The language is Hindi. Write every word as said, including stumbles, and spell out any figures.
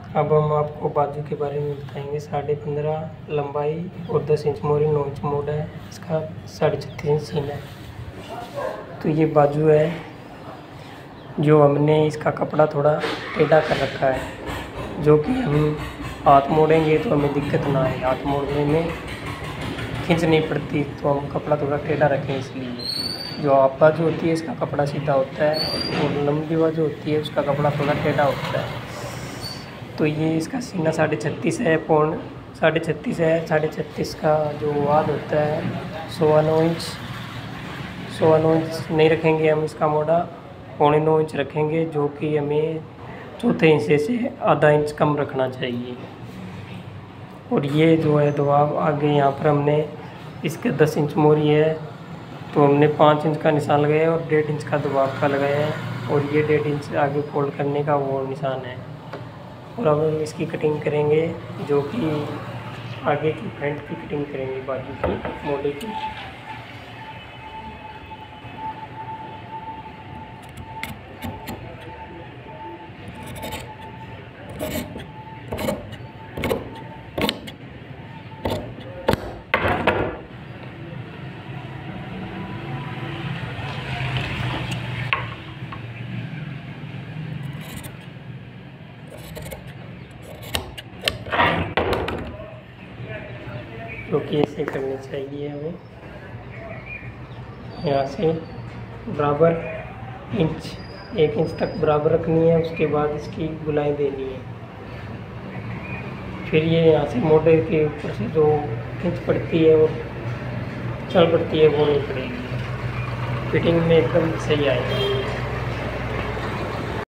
अब हम आपको बाजू के बारे में बताएंगे। साढ़े पंद्रह लंबाई और दस इंच मोरी, नौ इंच मोड़ है, इसका साढ़े छत्तीस इंच सीना है। तो ये बाजू है जो हमने इसका कपड़ा थोड़ा टेढ़ा कर रखा है, जो कि हम हाथ मोड़ेंगे तो हमें दिक्कत ना आए, हाथ मोड़ने में खींच नहीं पड़ती, तो हम कपड़ा थोड़ा टेढ़ा रखें। इसलिए जो आप बाजू होती है इसका कपड़ा सीधा होता है और लंबी बाजू होती है उसका कपड़ा थोड़ा टेढ़ा होता है। तो ये इसका सीना साढ़े छत्तीस है, पौन साढ़े छत्तीस है। साढ़े छत्तीस का जो वाद होता है सवा नौ इंच, सवा नौ इंच नहीं रखेंगे हम, इसका मोड़ा पौने नौ इंच रखेंगे, जो कि हमें चौथे हिस्से से आधा इंच कम रखना चाहिए। और ये जो है दबाव आगे यहाँ पर हमने इसके दस इंच मोरी है तो हमने पाँच इंच का निशान लगाया और डेढ़ इंच का दबाव का लगाया है, और ये डेढ़ इंच आगे फोल्ड करने का वो निशान है। और अब हम इसकी कटिंग करेंगे, जो कि आगे की फ्रंट की कटिंग करेंगे बाजू की मोड़े की। जो कि ऐसे करनी चाहिए हमें, यहाँ से बराबर इंच एक इंच तक बराबर रखनी है। उसके बाद इसकी गुलाई देनी है, फिर ये यहाँ से मोटे के ऊपर से जो खींच पड़ती है और चल पड़ती है वो नहीं पड़ेगी, फिटिंग में एकदम सही आएगा।